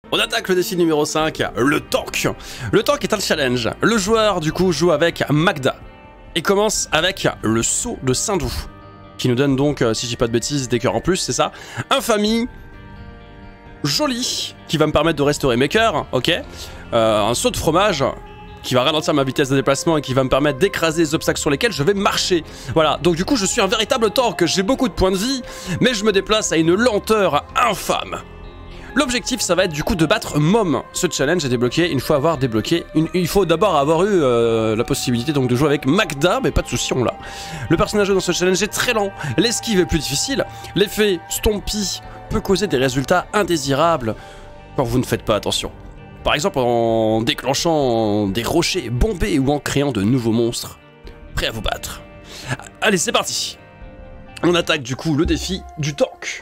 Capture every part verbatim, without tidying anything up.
On attaque le défi numéro cinq, le tank. Le tank est un challenge. Le joueur, du coup, joue avec Magda et commence avec le sceau de Saint-Doux, qui nous donne donc, si je dis pas de bêtises, des cœurs en plus, c'est ça. Infamie, joli, qui va me permettre de restaurer mes cœurs, ok. Euh, un seau de fromage, qui va ralentir ma vitesse de déplacement et qui va me permettre d'écraser les obstacles sur lesquels je vais marcher. Voilà, donc du coup, je suis un véritable tank. J'ai beaucoup de points de vie, mais je me déplace à une lenteur infâme. L'objectif, ça va être du coup de battre Mom. Ce challenge est débloqué une fois avoir débloqué. Une... Il faut d'abord avoir eu euh, la possibilité donc de jouer avec Magda, mais pas de souci, on l'a. Le personnage dans ce challenge est très lent, l'esquive est plus difficile, l'effet Stompy peut causer des résultats indésirables quand vous ne faites pas attention. Par exemple en déclenchant des rochers bombés ou en créant de nouveaux monstres prêts à vous battre. Allez, c'est parti. On attaque du coup le défi du tank.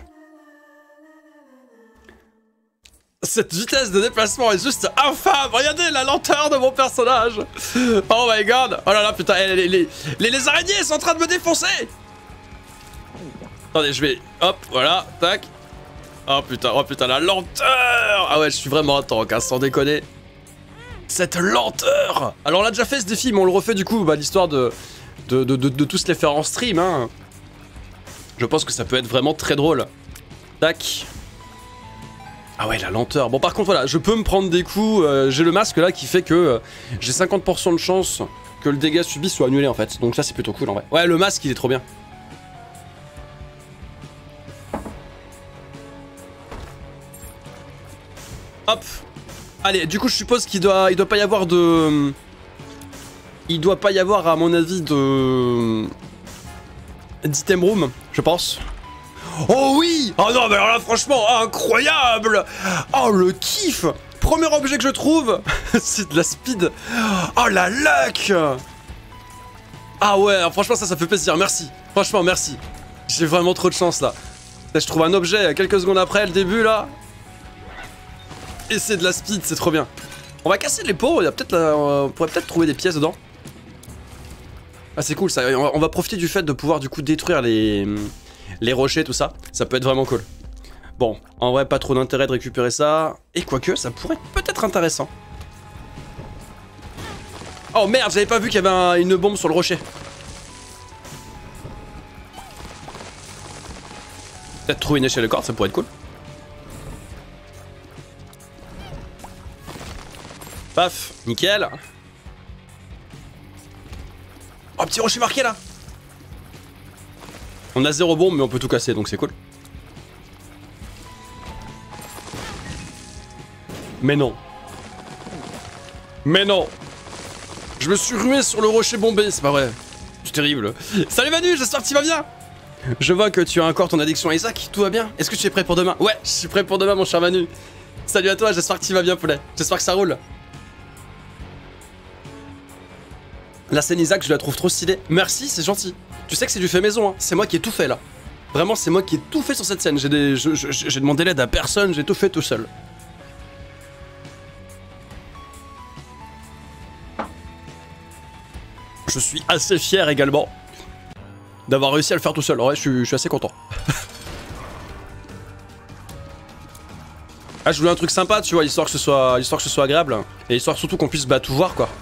Cette vitesse de déplacement est juste infâme. Regardez la lenteur de mon personnage. Oh my god. Oh là là, putain, les, les, les, les, les araignées sont en train de me défoncer. Attendez, je vais... Hop, voilà, tac. Oh putain, oh putain, la lenteur. Ah ouais, je suis vraiment un tank, hein, sans déconner. Cette lenteur. Alors on l'a déjà fait ce défi, mais on le refait du coup, bah, l'histoire de de, de, de de tous les faire en stream, hein. Je pense que ça peut être vraiment très drôle. Tac. Ah ouais, la lenteur. Bon, par contre, voilà, je peux me prendre des coups. Euh, j'ai le masque là qui fait que euh, j'ai cinquante pour cent de chance que le dégât subi soit annulé en fait. Donc ça, c'est plutôt cool en vrai. Ouais, le masque, il est trop bien. Hop. Allez, du coup, je suppose qu'il doit, il doit pas y avoir de... Il doit pas y avoir, à mon avis, de... d'item room, je pense. Oh oui! Oh non, mais alors là, franchement, incroyable! Oh, le kiff! Premier objet que je trouve, c'est de la speed. Oh, la luck! Ah ouais, franchement, ça, ça fait plaisir, merci. Franchement, merci. J'ai vraiment trop de chance, là. Là, je trouve un objet quelques secondes après le début, là. Et c'est de la speed, c'est trop bien. On va casser les pots, il y a peut-être la... on pourrait peut-être trouver des pièces dedans. Ah, c'est cool, ça. On va profiter du fait de pouvoir, du coup, détruire les... les rochers, tout ça, ça peut être vraiment cool. Bon, en vrai, pas trop d'intérêt de récupérer ça. Et quoique, ça pourrait peut-être intéressant. Oh merde, j'avais pas vu qu'il y avait un, une bombe sur le rocher. Peut-être trouver une échelle de corde, ça pourrait être cool. Paf, nickel. Oh, petit rocher marqué là. On a zéro bombe mais on peut tout casser donc c'est cool. Mais non. Mais non. Je me suis rué sur le rocher bombé, c'est pas vrai. C'est terrible. Salut Manu, j'espère que tu vas bien. Je vois que tu as encore ton addiction à Isaac, tout va bien? Est-ce que tu es prêt pour demain? Ouais, je suis prêt pour demain mon cher Manu. Salut à toi, j'espère que tu vas bien poulet. J'espère que ça roule. La scène Isaac, je la trouve trop stylée. Merci, c'est gentil. Tu sais que c'est du fait maison, hein. C'est moi qui ai tout fait là. Vraiment, c'est moi qui ai tout fait sur cette scène. J'ai des... j'ai demandé l'aide à personne, j'ai tout fait tout seul. Je suis assez fier également d'avoir réussi à le faire tout seul. Ouais, je suis, je suis assez content. Ah, je voulais un truc sympa, tu vois, histoire que ce soit, histoire que ce soit agréable. Et histoire surtout qu'on puisse bah, tout voir, quoi.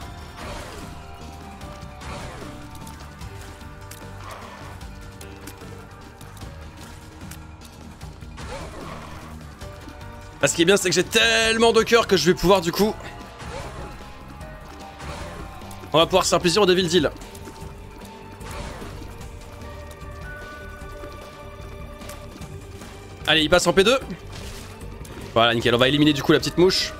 Ah, ce qui est bien, c'est que j'ai tellement de cœur que je vais pouvoir, du coup... On va pouvoir se faire plaisir au Devil Deal. Allez, il passe en P deux. Voilà, nickel. On va éliminer, du coup, la petite mouche.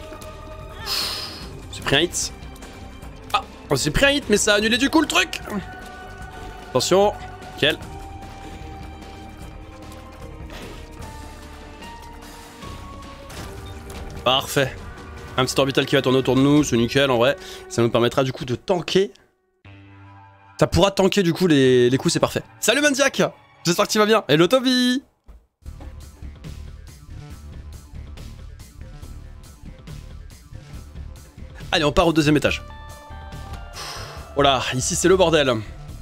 J'ai pris un hit. Ah, on s'est pris un hit, mais ça a annulé, du coup, le truc. Attention. Nickel. Parfait. Un petit orbital qui va tourner autour de nous, c'est nickel en vrai. Ça nous permettra du coup de tanker. Ça pourra tanker du coup les, les coups, c'est parfait. Salut Mandiac, j'espère que tu vas bien. Hello Toby. Allez, on part au deuxième étage. Voilà, ici c'est le bordel.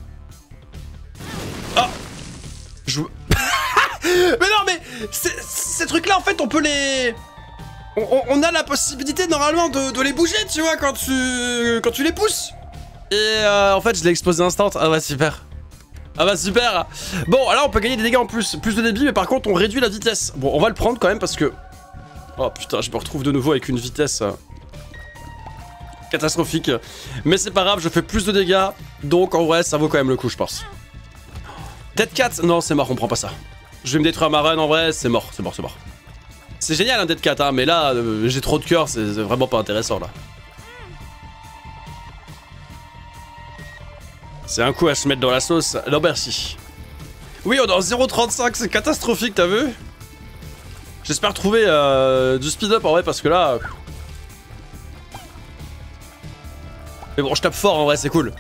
Oh, je... Mais non mais ces trucs là en fait on peut les... On, on, on a la possibilité normalement de, de les bouger, tu vois, quand tu, quand tu les pousses. Et euh, en fait, je l'ai explosé instant. Ah bah super. Ah bah super. Bon, alors on peut gagner des dégâts en plus. Plus de débit, mais par contre, on réduit la vitesse. Bon, on va le prendre quand même parce que... Oh putain, je me retrouve de nouveau avec une vitesse... Euh... catastrophique. Mais c'est pas grave, je fais plus de dégâts. Donc en vrai, ça vaut quand même le coup, je pense. Dead Cat, non, c'est mort, on prend pas ça. Je vais me détruire ma run en vrai, c'est mort, c'est mort, c'est mort. C'est génial un Dead Cat, hein, mais là, euh, j'ai trop de cœur, c'est vraiment pas intéressant là. C'est un coup à se mettre dans la sauce. Non merci. Oui, on est en zéro virgule trente-cinq, c'est catastrophique, t'as vu? J'espère trouver euh, du speed up en vrai, parce que là... Mais bon, je tape fort en vrai, c'est cool.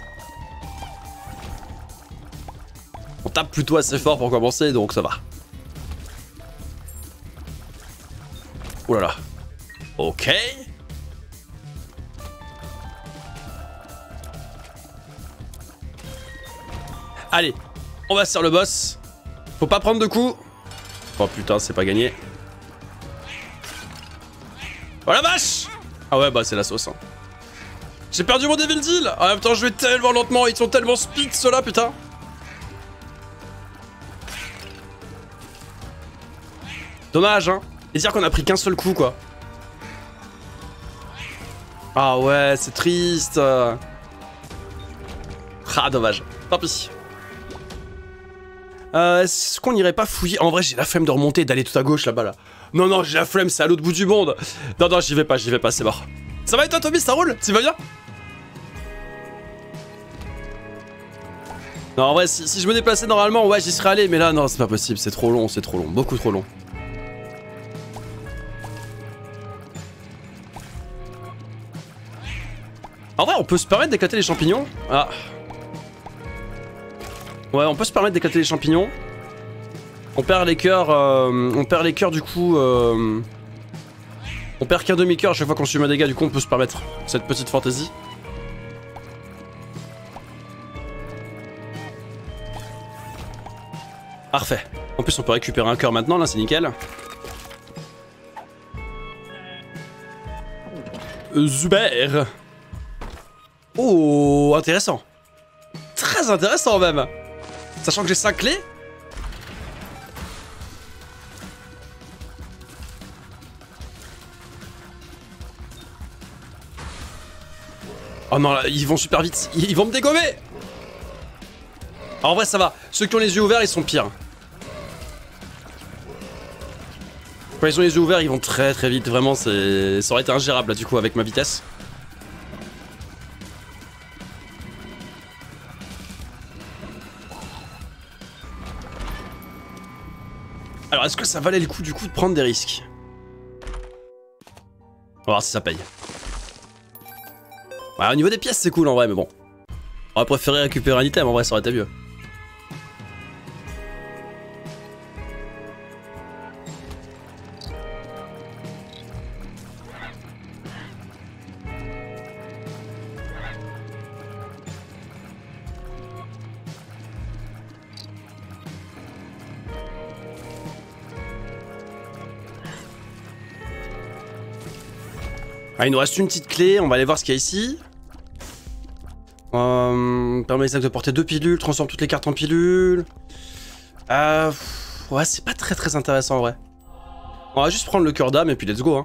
On tape plutôt assez fort pour commencer, donc ça va. Oh là là. Ok. Allez, on va sur le boss. Faut pas prendre de coups. Oh putain, c'est pas gagné. Oh la vache! Ah ouais, bah c'est la sauce. Hein. J'ai perdu mon Devil Deal. En même temps, je vais tellement lentement. Ils sont tellement speed, ceux-là, putain. Dommage, hein. Et dire qu'on a pris qu'un seul coup, quoi. Ah ouais, c'est triste. Ah, dommage. Tant pis. Euh, Est-ce qu'on irait pas fouiller? En vrai, j'ai la flemme de remonter et d'aller tout à gauche, là-bas, là. Non, non, j'ai la flemme, c'est à l'autre bout du monde. Non, non, j'y vais pas, j'y vais pas, c'est mort. Ça va et toi, Tommy, ça roule? Tu vas bien? Non, en vrai, si, si je me déplaçais normalement, ouais, j'y serais allé, mais là, non, c'est pas possible, c'est trop long, c'est trop long, beaucoup trop long. En vrai, on peut se permettre d'éclater les champignons. Ah. Ouais, on peut se permettre d'éclater les champignons. On perd les cœurs, euh, on perd les cœurs du coup... Euh, on perd qu'un demi-cœur à chaque fois qu'on subit un dégât, du coup on peut se permettre cette petite fantaisie. Parfait. En plus on peut récupérer un cœur maintenant, là c'est nickel. Zuber. Oh, intéressant. Très intéressant même. Sachant que j'ai cinq clés. Oh non, là, ils vont super vite. Ils vont me dégommer. En vrai, ça va. Ceux qui ont les yeux ouverts, ils sont pires. Quand ils ont les yeux ouverts, ils vont très très vite. Vraiment, c'est, ça aurait été ingérable là du coup avec ma vitesse. Alors, est-ce que ça valait le coup du coup de prendre des risques? On va voir si ça paye. Ouais, au niveau des pièces, c'est cool en vrai, mais bon. On aurait préféré récupérer un item, en vrai, ça aurait été mieux. Ah, il nous reste une petite clé, on va aller voir ce qu'il y a ici. Euh, permet les sacs de porter deux pilules, transforme toutes les cartes en pilules. Euh, ouais, c'est pas très très intéressant en vrai. On va juste prendre le cœur d'âme et puis let's go. Hein.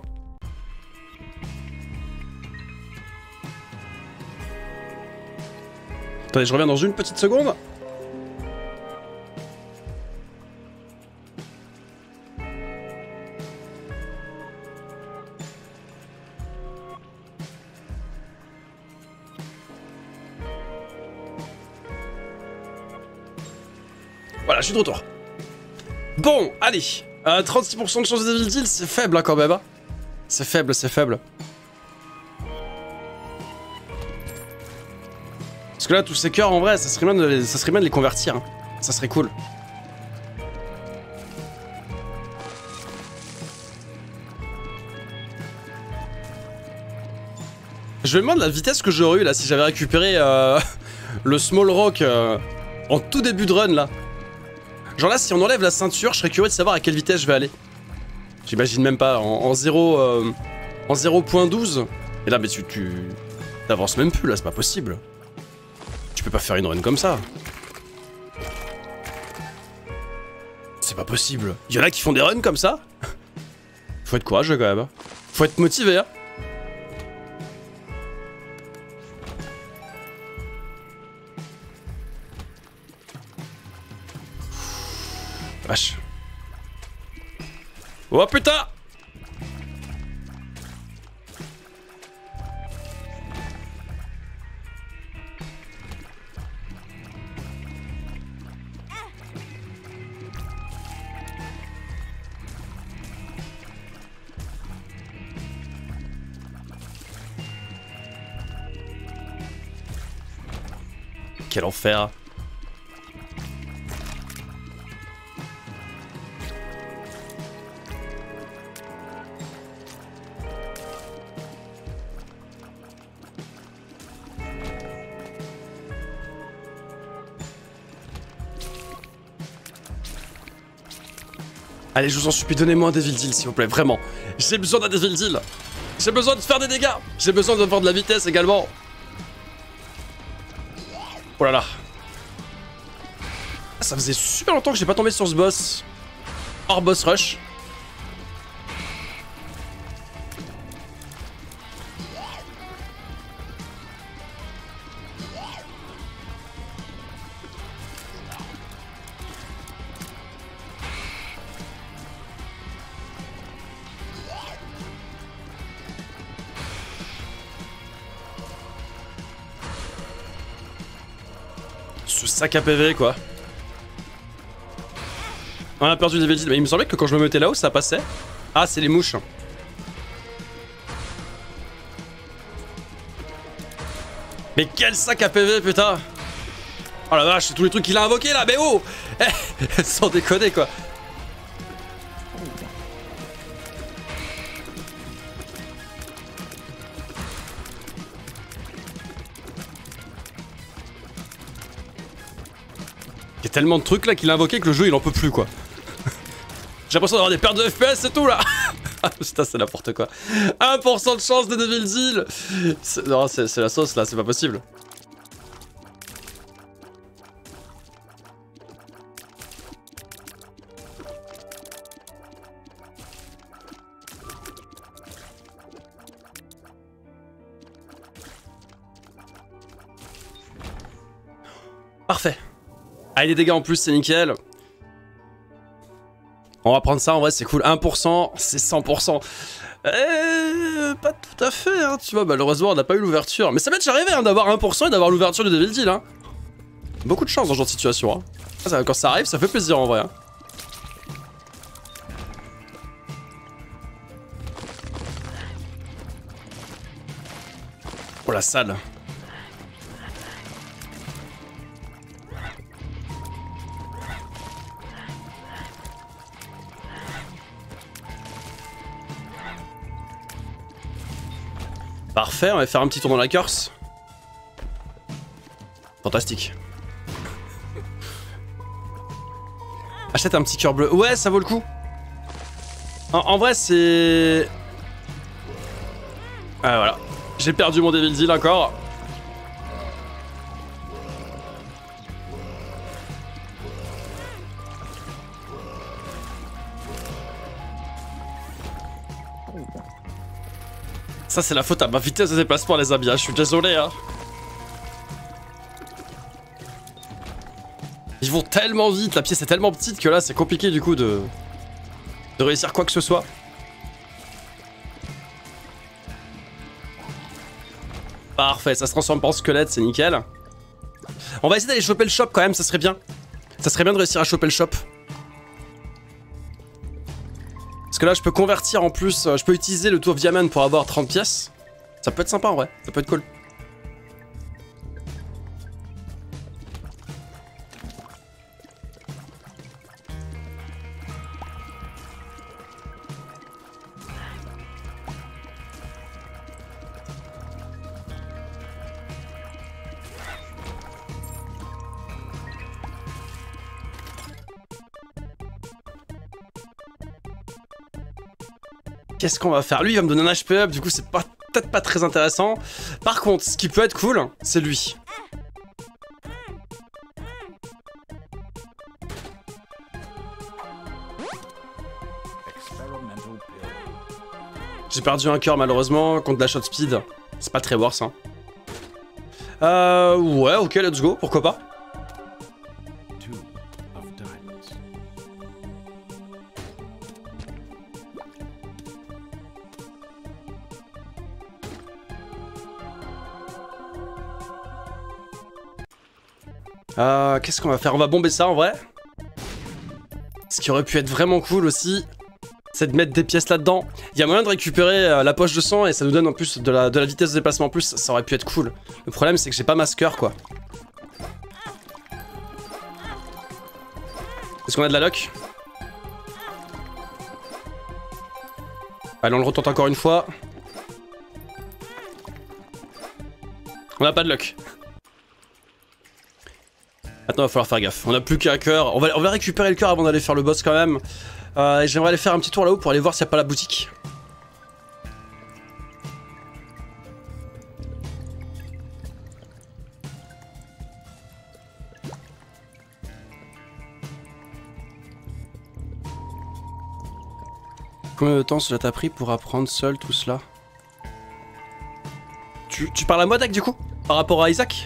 Attendez, je reviens dans une petite seconde. Voilà, je suis de retour. Bon, allez. Euh, trente-six pour cent de chance de Devil Deal, c'est faible hein, quand même. Hein. C'est faible, c'est faible. Parce que là, tous ces cœurs, en vrai, ça serait bien de les, ça serait bien de les convertir. Hein. Ça serait cool. Je me demande la vitesse que j'aurais eu là si j'avais récupéré euh, le Small Rock euh, en tout début de run là. Genre là, si on enlève la ceinture, je serais curieux de savoir à quelle vitesse je vais aller. J'imagine même pas, en, en zéro... Euh, En zéro point douze. Et là, mais tu... tu... t'avances même plus, là, c'est pas possible. Tu peux pas faire une run comme ça. C'est pas possible. Il y en a qui font des runs comme ça. Faut être courageux quand même. Faut être motivé. Hein. Vache. Oh putain! Quel enfer. Allez, je vous en supplie, donnez-moi un Devil Deal, s'il vous plaît, vraiment. J'ai besoin d'un Devil Deal. J'ai besoin de faire des dégâts. J'ai besoin d'avoir de la vitesse également. Oh là là. Ça faisait super longtemps que j'ai pas tombé sur ce boss. Hors boss rush. Ce sac à P V quoi. On a perdu des Devil Deal, mais il me semblait que quand je me mettais là-haut ça passait. Ah c'est les mouches. Mais quel sac à P V putain. Oh la vache, c'est tous les trucs qu'il a invoqués là, mais oh. Sans déconner quoi. Il y a tellement de trucs là qu'il a invoqué que le jeu il en peut plus quoi. J'ai l'impression d'avoir des pertes de F P S et tout là. Ah putain c'est n'importe quoi. un pour cent de chance de Devil Deal. Non c'est la sauce là, c'est pas possible. Parfait. Allez, des dégâts en plus, c'est nickel. On va prendre ça, en vrai, c'est cool. un pour cent, c'est cent pour cent. Euh, pas tout à fait, hein, tu vois, malheureusement, on n'a pas eu l'ouverture. Mais ça m'est déjà arrivé hein, d'avoir un pour cent et d'avoir l'ouverture de Devil Deal. Hein. Beaucoup de chance dans ce genre de situation. Hein. Ça, quand ça arrive, ça fait plaisir, en vrai. Hein. Oh, la salle. Parfait, on va faire un petit tour dans la curse. Fantastique. Achète un petit cœur bleu. Ouais, ça vaut le coup. En, en vrai, c'est... Ah voilà. J'ai perdu mon Devil Deal encore. Ça c'est la faute à ma vitesse de déplacement les amis, hein. Je suis désolé hein. Ils vont tellement vite, la pièce est tellement petite que là c'est compliqué du coup de... de réussir quoi que ce soit. Parfait, ça se transforme pas en squelette, c'est nickel. On va essayer d'aller choper le shop quand même, ça serait bien. Ça serait bien de réussir à choper le shop. Parce que là je peux convertir en plus, je peux utiliser le tour of Diamond pour avoir trente pièces. Ça peut être sympa en vrai, ça peut être cool. Qu'est-ce qu'on va faire? Lui, il va me donner un H P up, du coup, c'est pas peut-être pas très intéressant. Par contre, ce qui peut être cool, c'est lui. J'ai perdu un cœur malheureusement contre la shot speed. C'est pas très worse hein. Euh... Ouais, ok, let's go, pourquoi pas. Euh... Qu'est-ce qu'on va faire? On va bomber ça en vrai. Ce qui aurait pu être vraiment cool aussi, c'est de mettre des pièces là-dedans. Il y a moyen de récupérer euh, la poche de sang et ça nous donne en plus de la, de la vitesse de déplacement en plus, ça, ça aurait pu être cool. Le problème c'est que j'ai pas masqueur quoi. Est-ce qu'on a de la luck? Allez on le retente encore une fois. On a pas de luck. Maintenant il va falloir faire gaffe, on a plus qu'un cœur. On va, on va récupérer le cœur avant d'aller faire le boss quand même. Euh, J'aimerais aller faire un petit tour là-haut pour aller voir s'il n'y a pas la boutique. Combien de temps cela t'a pris pour apprendre seul tout cela? Tu, tu parles à moi, Dak, du coup? Par rapport à Isaac?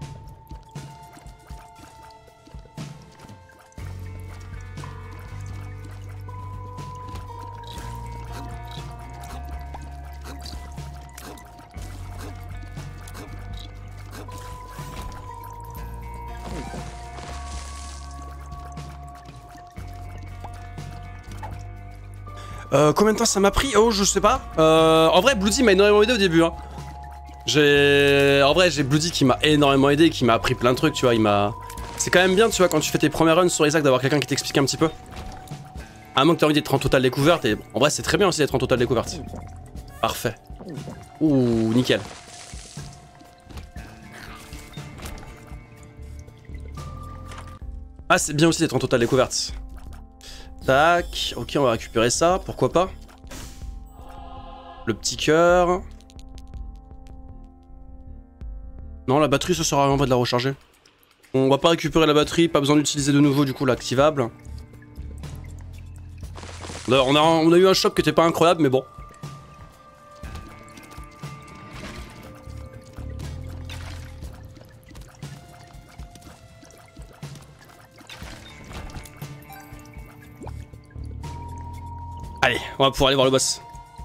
Euh, combien de temps ça m'a pris? Oh, je sais pas. Euh, en vrai, Bloody m'a énormément aidé au début. Hein. J'ai, en vrai, j'ai Bloody qui m'a énormément aidé, qui m'a appris plein de trucs, tu vois. Il m'a. C'est quand même bien, tu vois, quand tu fais tes premiers runs sur Isaac, d'avoir quelqu'un qui t'explique un petit peu. À moins que t'aies envie d'être en totale découverte. Et en vrai, c'est très bien aussi d'être en totale découverte. Parfait. Ouh, nickel. Ah, c'est bien aussi d'être en totale découverte. Tac, ok, on va récupérer ça, pourquoi pas. Le petit cœur. Non, la batterie, ça sert à rien de la recharger. On va pas récupérer la batterie, pas besoin d'utiliser de nouveau du coup l'activable. On a, on, a, on a eu un shop qui était pas incroyable, mais bon. Allez, on va pouvoir aller voir le boss.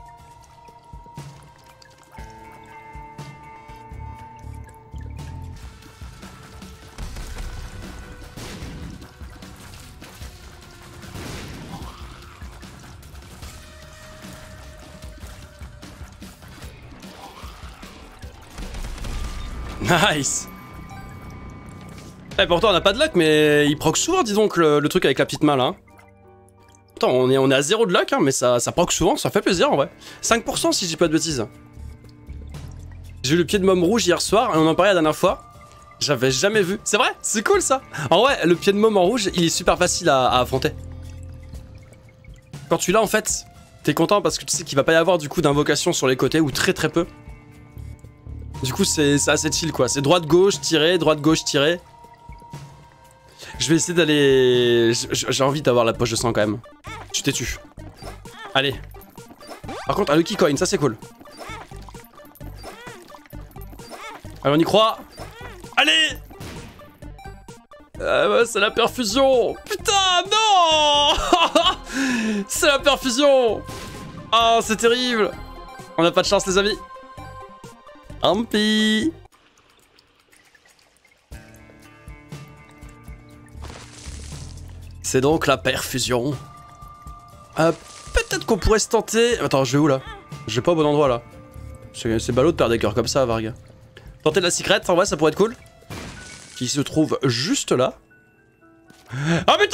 Nice. Eh, pourtant on a pas de luck, mais il proc souvent, dis donc, le, le truc avec la petite main là. Attends, on est, on est à zéro de luck, hein, mais ça, ça proc souvent, ça fait plaisir en vrai. cinq pour cent si je dis pas de bêtises. J'ai eu le pied de môme rouge hier soir, et on en parlait la dernière fois. J'avais jamais vu. C'est vrai, c'est cool ça. En vrai, le pied de môme en rouge, il est super facile à, à affronter. Quand tu l'as en fait, t'es content parce que tu sais qu'il va pas y avoir du coup d'invocation sur les côtés, ou très très peu. Du coup, c'est assez chill quoi. C'est droite-gauche, tirer, droite-gauche, tirer. Je vais essayer d'aller... J'ai envie d'avoir la poche de sang quand même. Tu t'es tu. Allez. Par contre, un Lucky Coin, ça c'est cool. Allez, on y croit. Allez. euh, C'est la perfusion. Putain, non. C'est la perfusion. Ah, oh, c'est terrible. On n'a pas de chance les amis. Ampi. C'est donc la perfusion. Euh, Peut-être qu'on pourrait se tenter... Attends, je vais où là? Je vais pas au bon endroit là. C'est ballot de perdre des cœurs comme ça, Varg. Tenter de la secrète, en vrai ça pourrait être cool. Qui se trouve juste là. Ah putain!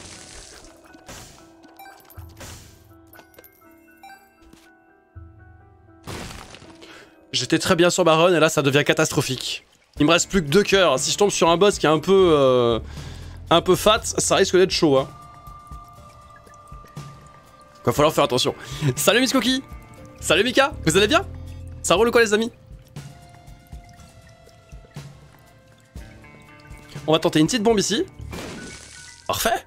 J'étais très bien sur ma run et là ça devient catastrophique. Il me reste plus que deux cœurs. Si je tombe sur un boss qui est un peu... Euh, un peu fat, ça risque d'être chaud hein. Va falloir faire attention. Salut Miss Cookie. Salut Mika, vous allez bien? Ça roule ou quoi les amis? On va tenter une petite bombe ici. Parfait.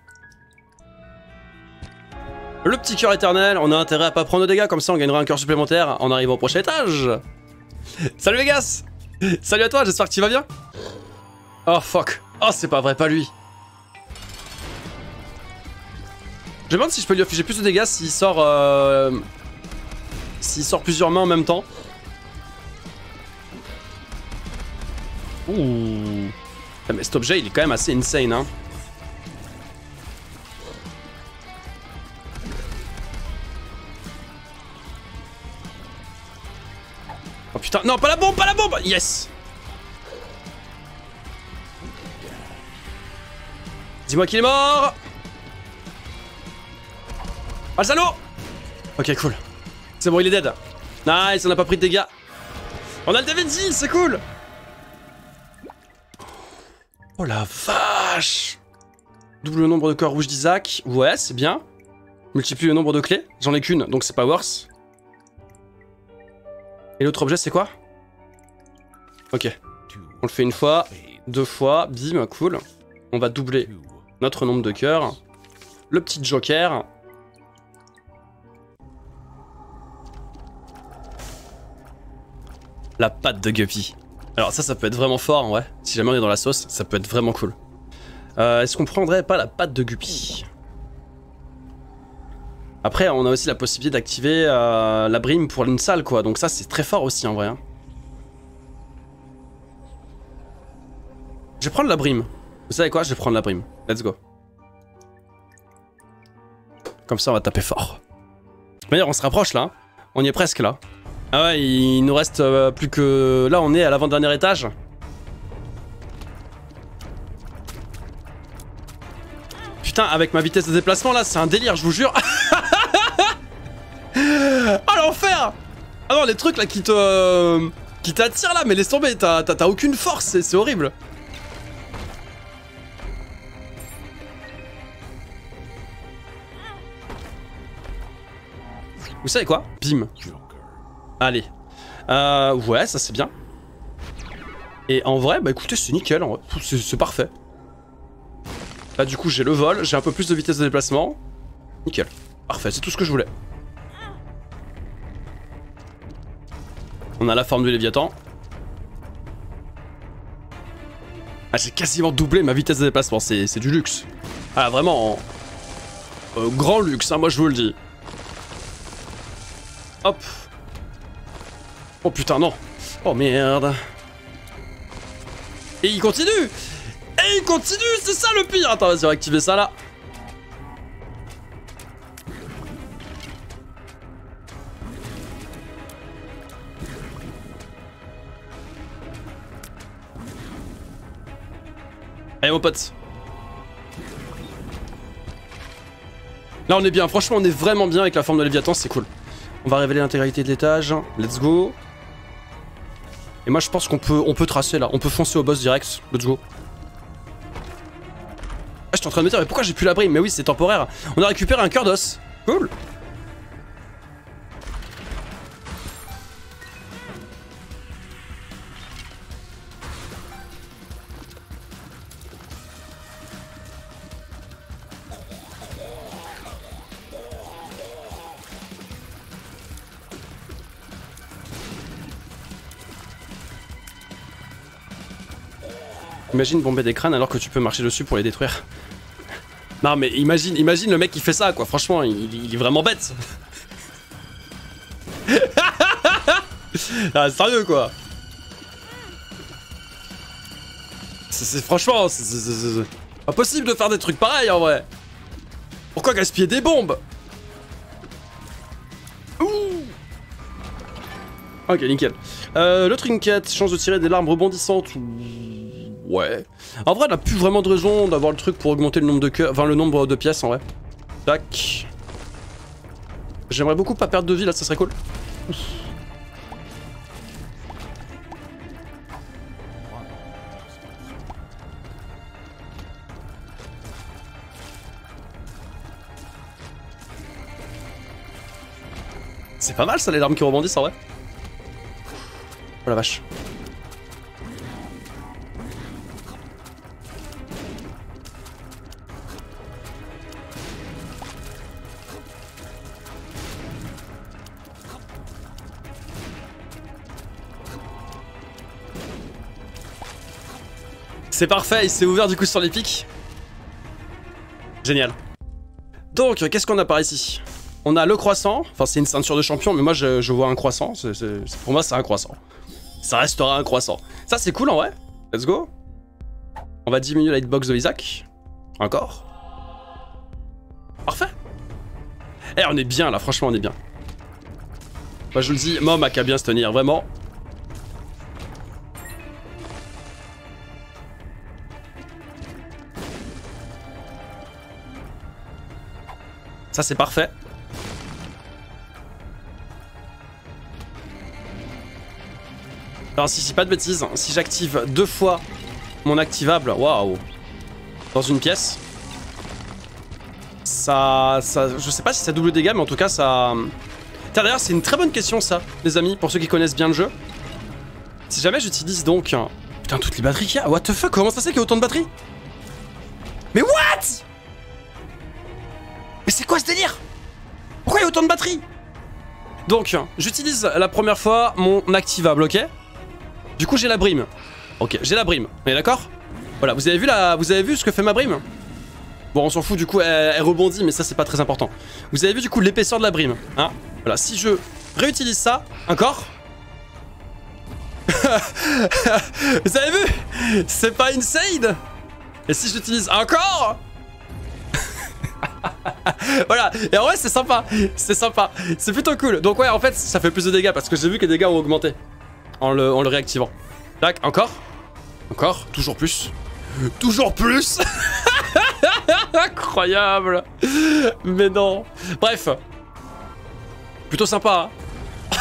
Le petit cœur éternel, on a intérêt à pas prendre de dégâts, comme ça on gagnera un cœur supplémentaire en arrivant au prochain étage. Salut Vegas. Salut à toi, j'espère que tu vas bien. Oh fuck. Oh c'est pas vrai, pas lui. Je me demande si je peux lui afficher plus de dégâts s'il sort... Euh... S'il sort plusieurs mains en même temps. Ouh. Mais cet objet il est quand même assez insane hein. Oh putain, non pas la bombe, pas la bombe. Yes. Dis-moi qu'il est mort. Ah le salaud. Ok cool. C'est bon il est dead. Nice, on n'a pas pris de dégâts. On a le D V D, c'est cool. Oh la vache. Double le nombre de cœurs rouges d'Isaac. Ouais, c'est bien. Multiplie le nombre de clés. J'en ai qu'une, donc c'est pas worse. Et l'autre objet, c'est quoi? Ok. On le fait une fois, deux fois, bim, cool. On va doubler notre nombre de cœurs. Le petit joker. La patte de Guppy. Alors ça, ça peut être vraiment fort, ouais. Si jamais on est dans la sauce, ça peut être vraiment cool. Euh, Est-ce qu'on prendrait pas la patte de Guppy? Après, on a aussi la possibilité d'activer euh, la brime pour une salle, quoi. Donc ça, c'est très fort aussi, en vrai. Hein. Je vais prendre la brime. Vous savez quoi? Je vais prendre la brime. Let's go. Comme ça, on va taper fort. D'ailleurs, on se rapproche, là. Hein. On y est presque, là. Ah ouais, il nous reste euh, plus que... Là, on est à l'avant-dernier étage. Putain, avec ma vitesse de déplacement, là, c'est un délire, je vous jure. Oh, l'enfer. Ah non, les trucs, là, qui te... Euh, qui t'attirent, là, mais laisse tomber, t'as aucune force, c'est horrible. Vous savez quoi? Bim. Allez. Euh, ouais, ça c'est bien. Et en vrai, bah écoutez, c'est nickel, c'est parfait. Là du coup j'ai le vol, j'ai un peu plus de vitesse de déplacement. Nickel. Parfait, c'est tout ce que je voulais. On a la forme du Léviathan. Ah, j'ai quasiment doublé ma vitesse de déplacement, c'est du luxe. Ah vraiment, euh, grand luxe, hein, moi je vous le dis. Hop. Oh putain non. Oh merde. Et il continue. Et il continue, c'est ça le pire. Attends, vas-y, on va activer ça là. Allez mon pote. Là on est bien, franchement on est vraiment bien avec la forme de Léviathan, c'est cool. On va révéler l'intégralité de l'étage, let's go. Et moi je pense qu'on peut, on peut tracer là, on peut foncer au boss direct, let's go. Ah, j'étais en train de me dire, mais pourquoi j'ai plus la brime? Mais oui, c'est temporaire. On a récupéré un cœur d'os, cool. Imagine bomber des crânes alors que tu peux marcher dessus pour les détruire. Non mais imagine, imagine le mec qui fait ça quoi, franchement il, il est vraiment bête. Ah sérieux quoi. C'est franchement, c'est pas possible de faire des trucs pareils en vrai. Pourquoi gaspiller des bombes? Ouh. Ok nickel. Euh, le trinket, chance de tirer des larmes rebondissantes. Ouais. En vrai, on a plus vraiment de raison d'avoir le truc pour augmenter le nombre de cœurs, enfin le nombre de pièces en vrai. Tac. J'aimerais beaucoup pas perdre de vie là, ça serait cool. Ouf. c'est pas mal ça les larmes qui rebondissent en vrai. Oh la vache. C'est parfait, il s'est ouvert du coup sur les pics. Génial. Donc, qu'est-ce qu'on a par ici? On a le croissant, enfin c'est une ceinture de champion, mais moi je, je vois un croissant, c est, c est, pour moi c'est un croissant. Ça restera un croissant. Ça c'est cool en vrai, let's go. On va diminuer la hitbox de Isaac. Encore. Parfait. Eh on est bien là, franchement on est bien. Moi je le dis, Mom a qu'à bien se tenir, vraiment. Ça c'est parfait. Alors si je dis pas de bêtises, si j'active deux fois mon activable, waouh, dans une pièce, ça, ça, je sais pas si ça double les dégâts, mais en tout cas ça... Tiens d'ailleurs c'est une très bonne question ça, les amis, pour ceux qui connaissent bien le jeu. Si jamais j'utilise donc... Putain toutes les batteries qu'il y a, what the fuck, comment ça se fait qu'il y a autant de batteries? Mais what? Mais c'est quoi ce délire? Pourquoi il y a autant de batteries? Donc, j'utilise la première fois mon activable, ok? Du coup, j'ai la brime. Ok, j'ai la brime. On est d'accord? Voilà, vous avez vu la... vous avez vu ce que fait ma brime? Bon, on s'en fout, du coup, elle, elle rebondit, mais ça, c'est pas très important. Vous avez vu, du coup, l'épaisseur de la brime, hein? Voilà, si je réutilise ça, encore... Vous avez vu? C'est pas insane? Et si j'utilise encore... Voilà, et en vrai c'est sympa, c'est sympa, c'est plutôt cool. Donc ouais en fait ça fait plus de dégâts parce que j'ai vu que les dégâts ont augmenté en le, en le réactivant. Tac, encore, encore, toujours plus, toujours plus. Incroyable. Mais non. Bref, plutôt sympa hein.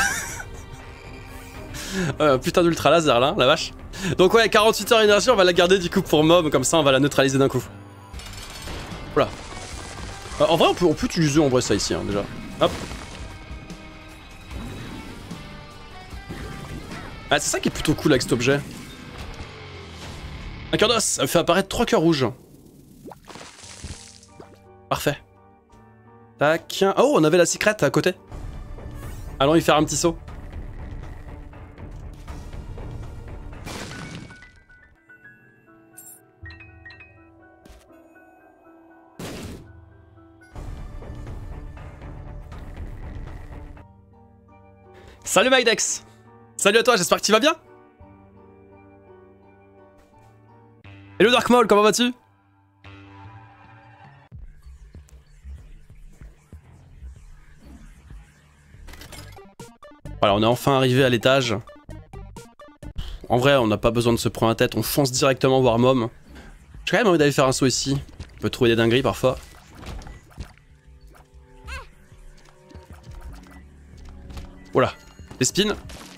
euh, Putain d'ultra laser là, la vache. Donc ouais, quarante-huit heures énergie, on va la garder du coup pour Mom, comme ça on va la neutraliser d'un coup. Voilà. En vrai, on peut, on peut utiliser en vrai ça ici, hein, déjà. Hop. Ah, c'est ça qui est plutôt cool avec cet objet. Un cœur d'os, ça me fait apparaître trois cœurs rouges. Parfait. Tac. Oh, on avait la secrète à côté. Allons y faire un petit saut. Salut Mydex. Salut à toi, j'espère que tu vas bien. Hello Dark Maul, comment vas-tu? Voilà, on est enfin arrivé à l'étage. En vrai, on n'a pas besoin de se prendre la tête, on fonce directement voir Mom. J'ai quand même envie d'aller faire un saut ici. On peut trouver des dingueries parfois. Voilà. Les spins.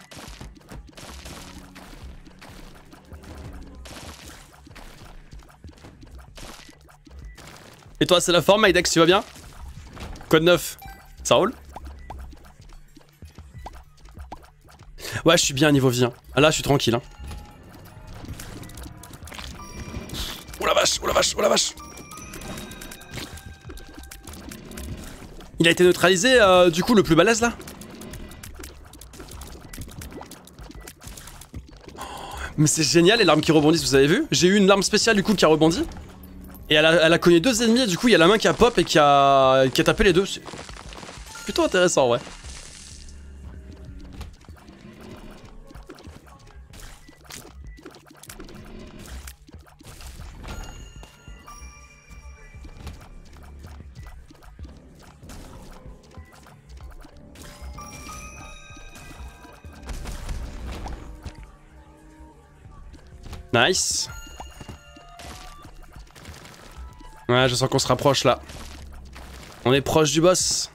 Et toi, c'est la forme, Mydex, tu vas bien? Code neuf, ça roule? Ouais, je suis bien à niveau vie. Hein. Ah, là, je suis tranquille. Hein. Oh la vache, oh la vache, oh la vache. Il a été neutralisé, euh, du coup, le plus balèze, là? Mais c'est génial les larmes qui rebondissent, vous avez vu? J'ai eu une larme spéciale du coup qui a rebondi. Et elle a, elle a cogné deux ennemis et du coup il y a la main qui a pop et qui a, qui a tapé les deux. C'est plutôt intéressant ouais. Nice. Ouais, je sens qu'on se rapproche là. On est proche du boss.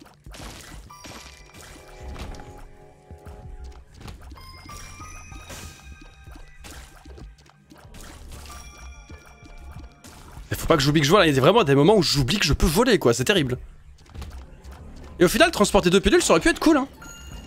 Il faut pas que j'oublie que je vole, il y a vraiment des moments où j'oublie que je peux voler quoi, c'est terrible. Et au final, transporter deux pilules, ça aurait pu être cool hein.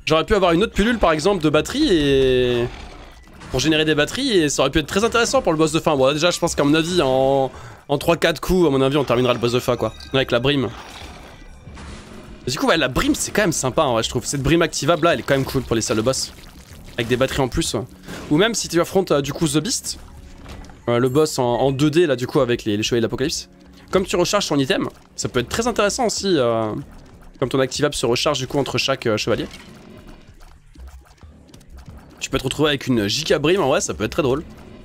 J'aurais pu avoir une autre pilule par exemple de batterie et... pour générer des batteries et ça aurait pu être très intéressant pour le boss de fin. Bon là, déjà je pense qu'à mon avis en, en trois quatre coups à mon avis on terminera le boss de fin quoi. Avec la brime. Et du coup ouais la brime c'est quand même sympa en vrai je trouve. Cette brime activable là elle est quand même cool pour les salles de boss. Avec des batteries en plus. Ou même si tu affrontes euh, du coup The Beast. Euh, le boss en, en deux D là du coup avec les, les chevaliers de l'Apocalypse. Comme tu recharges son item, ça peut être très intéressant aussi. Euh, comme ton activable se recharge du coup entre chaque euh, chevalier. Tu peux te retrouver avec une giga brime en vrai ça peut être très drôle.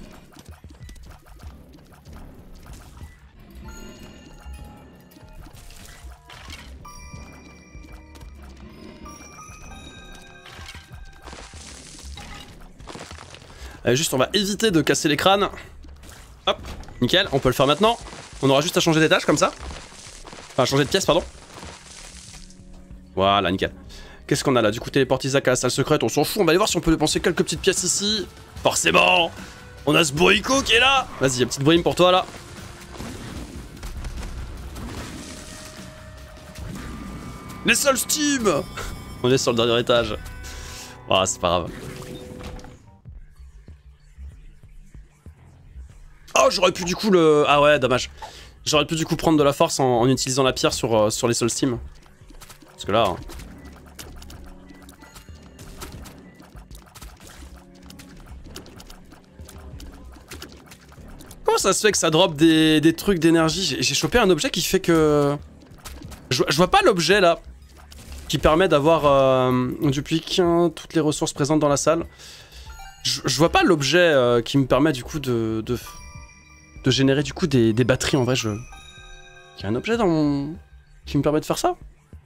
Allez, juste on va éviter de casser les crânes. Hop, nickel, on peut le faire maintenant. On aura juste à changer d'étage comme ça. Enfin changer de pièce pardon. Voilà nickel. Qu'est-ce qu'on a là? Du coup téléporte Isaac à la salle secrète, on s'en fout, on va aller voir si on peut dépenser quelques petites pièces ici. Forcément. On a ce bourrico qui est là. Vas-y, une petite brime pour toi là. Les seuls Steam. On est sur le dernier étage. Ah oh, c'est pas grave. Oh j'aurais pu du coup le... Ah ouais dommage. J'aurais pu du coup prendre de la force en, en utilisant la pierre sur, euh, sur les Soul Steam. Parce que là... Hein... Comment ça se fait que ça drop des, des trucs d'énergie? J'ai chopé un objet qui fait que... Je, je vois pas l'objet là. Qui permet d'avoir... Euh, duplique toutes les ressources présentes dans la salle. Je, je vois pas l'objet euh, qui me permet du coup de... de... de générer du coup des, des batteries en vrai je... Il y a un objet dans mon... qui me permet de faire ça?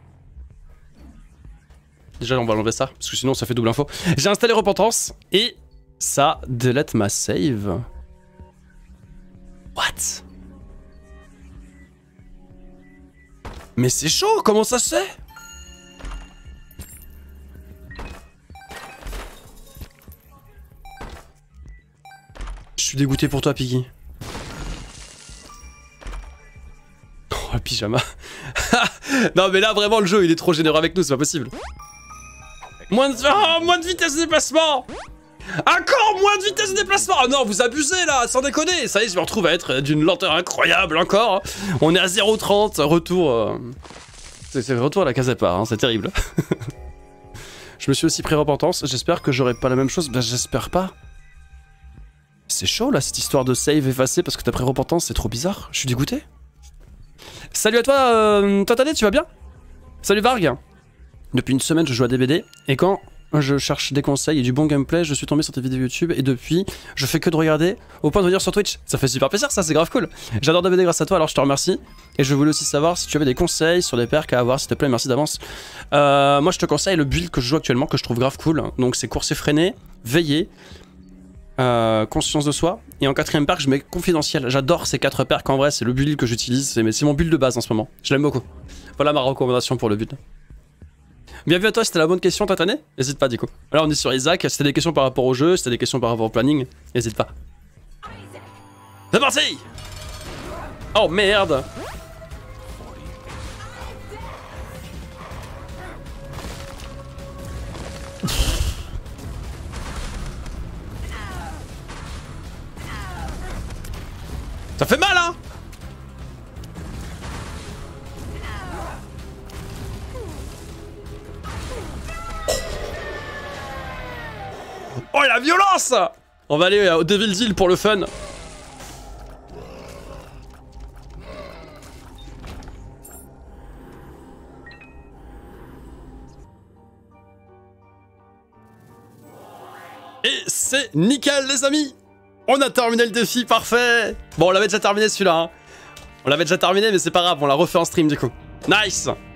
Déjà on va enlever ça, parce que sinon ça fait double info. J'ai installé Repentance, et ça delete ma save. What? Mais c'est chaud, comment ça se fait? Je suis dégoûté pour toi Piggy. Oh le pyjama. Non mais là vraiment le jeu il est trop généreux avec nous, c'est pas possible. Moins de... Oh, moins de vitesse de déplacement. Encore moins de vitesse de déplacement. Oh non vous abusez là, sans déconner. Ça y est je me retrouve à être d'une lenteur incroyable encore. On est à zéro trente, retour... Euh... C'est le retour à la case départ, hein, c'est terrible. Je me suis aussi pris Repentance, j'espère que j'aurai pas la même chose. Bah j'espère pas. C'est chaud là cette histoire de save effacé parce que t'as pris Repentance, c'est trop bizarre. Je suis dégoûté. Salut à toi, euh, Tatané, tu vas bien? Salut Varg. Depuis une semaine je joue à D B D et quand je cherche des conseils et du bon gameplay je suis tombé sur tes vidéos YouTube et depuis je fais que de regarder au point de venir sur Twitch. Ça fait super plaisir ça, c'est grave cool. J'adore D B D grâce à toi alors je te remercie. Et je voulais aussi savoir si tu avais des conseils sur des perks à avoir s'il te plaît, merci d'avance. euh, Moi je te conseille le build que je joue actuellement que je trouve grave cool. Donc c'est course effrénée, veiller, Euh, conscience de soi, et en quatrième perk je mets confidentiel. J'adore ces quatre perks en vrai, c'est le build que j'utilise, c'est mon build de base en ce moment, je l'aime beaucoup. Voilà ma recommandation pour le build. Bien vu à toi, c'était la bonne question Tatané, n'hésite pas du coup. Là on est sur Isaac, si t'as des questions par rapport au jeu, si t'as des questions par rapport au planning, n'hésite pas. C'est parti. Oh merde. Ça fait mal hein. Oh la violence. On va aller au Devil's Hill pour le fun. Et c'est nickel les amis. On a terminé le défi, parfait. Bon, on l'avait déjà terminé celui-là. Hein. On l'avait déjà terminé, mais c'est pas grave, on l'a refait en stream du coup. Nice.